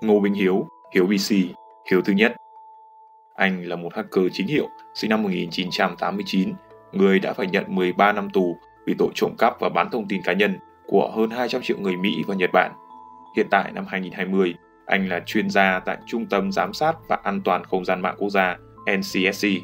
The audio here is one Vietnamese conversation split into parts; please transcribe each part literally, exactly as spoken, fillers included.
Ngô Minh Hiếu, Hiếu bê xê, Hiếu thứ nhất. Anh là một hacker chính hiệu sinh năm một nghìn chín trăm tám mươi chín, người đã phải nhận mười ba năm tù vì tội trộm cắp và bán thông tin cá nhân của hơn hai trăm triệu người Mỹ và Nhật Bản. Hiện tại năm hai nghìn không trăm hai mươi, anh là chuyên gia tại Trung tâm Giám sát và An toàn Không gian mạng quốc gia N C S C.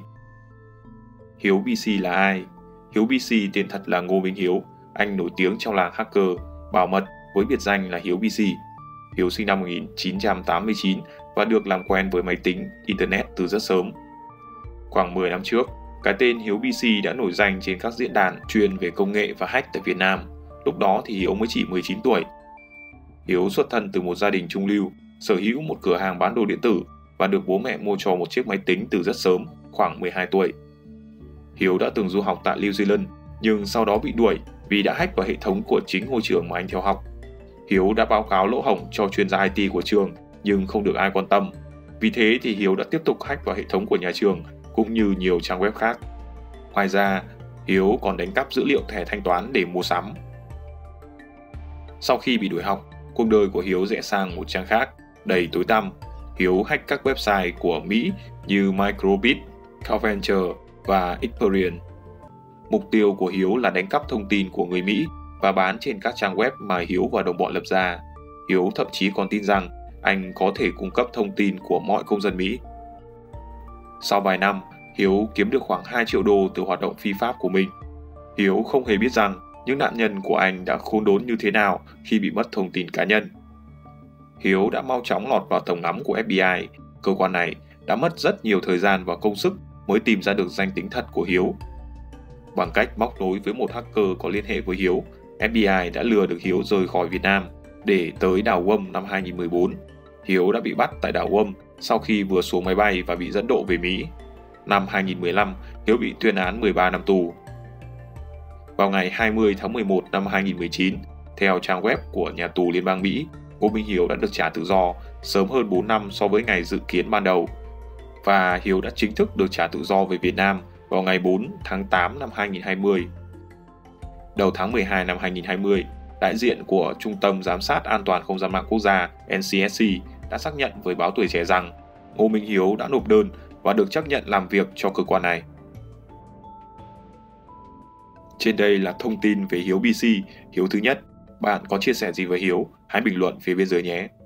Hiếu bê xê là ai? Hiếu bê xê tên thật là Ngô Minh Hiếu. Anh nổi tiếng trong làng hacker, bảo mật với biệt danh là Hiếu bê xê. Hiếu sinh năm một nghìn chín trăm tám mươi chín và được làm quen với máy tính, Internet từ rất sớm. Khoảng mười năm trước, cái tên Hiếu bê xê đã nổi danh trên các diễn đàn chuyên về công nghệ và hack tại Việt Nam. Lúc đó thì Hiếu mới chỉ mười chín tuổi. Hiếu xuất thân từ một gia đình trung lưu, sở hữu một cửa hàng bán đồ điện tử và được bố mẹ mua cho một chiếc máy tính từ rất sớm, khoảng mười hai tuổi. Hiếu đã từng du học tại New Zealand, nhưng sau đó bị đuổi vì đã hack vào hệ thống của chính ngôi trường mà anh theo học. Hiếu đã báo cáo lỗ hổng cho chuyên gia I T của trường, nhưng không được ai quan tâm. Vì thế thì Hiếu đã tiếp tục hack vào hệ thống của nhà trường, cũng như nhiều trang web khác. Ngoài ra, Hiếu còn đánh cắp dữ liệu thẻ thanh toán để mua sắm. Sau khi bị đuổi học, cuộc đời của Hiếu rẽ sang một trang khác, đầy tối tăm. Hiếu hack các website của Mỹ như Microbit, CoVenture và Experian. Mục tiêu của Hiếu là đánh cắp thông tin của người Mỹ và bán trên các trang web mà Hiếu và đồng bọn lập ra. Hiếu thậm chí còn tin rằng anh có thể cung cấp thông tin của mọi công dân Mỹ. Sau vài năm, Hiếu kiếm được khoảng hai triệu đô từ hoạt động phi pháp của mình. Hiếu không hề biết rằng những nạn nhân của anh đã khốn đốn như thế nào khi bị mất thông tin cá nhân. Hiếu đã mau chóng lọt vào tầm ngắm của F B I. Cơ quan này đã mất rất nhiều thời gian và công sức mới tìm ra được danh tính thật của Hiếu. Bằng cách móc nối với một hacker có liên hệ với Hiếu, F B I đã lừa được Hiếu rời khỏi Việt Nam để tới đảo Guam năm hai nghìn không trăm mười bốn. Hiếu đã bị bắt tại đảo Guam sau khi vừa xuống máy bay và bị dẫn độ về Mỹ. Năm hai nghìn không trăm mười lăm, Hiếu bị tuyên án mười ba năm tù. Vào ngày hai mươi tháng mười một năm hai nghìn không trăm mười chín, theo trang web của nhà tù Liên bang Mỹ, Ngô Minh Hiếu đã được trả tự do sớm hơn bốn năm so với ngày dự kiến ban đầu. Và Hiếu đã chính thức được trả tự do về Việt Nam vào ngày bốn tháng tám năm hai nghìn không trăm hai mươi. Đầu tháng mười hai năm hai nghìn không trăm hai mươi, đại diện của Trung tâm Giám sát An toàn Không gian mạng quốc gia N C S C đã xác nhận với báo Tuổi Trẻ rằng Ngô Minh Hiếu đã nộp đơn và được chấp nhận làm việc cho cơ quan này. Trên đây là thông tin về Hiếu bê xê, Hiếu thứ nhất. Bạn có chia sẻ gì với Hiếu? Hãy bình luận phía bên dưới nhé!